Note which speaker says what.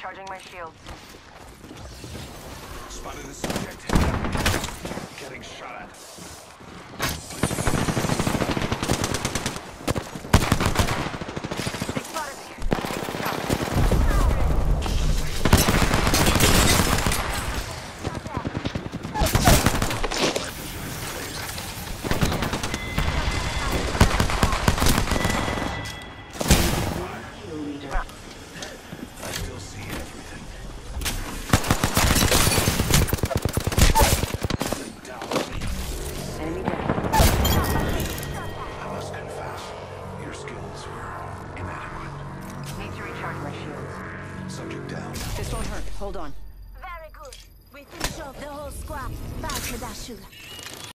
Speaker 1: Charging my shields.
Speaker 2: Spotted the subject. Getting shot at.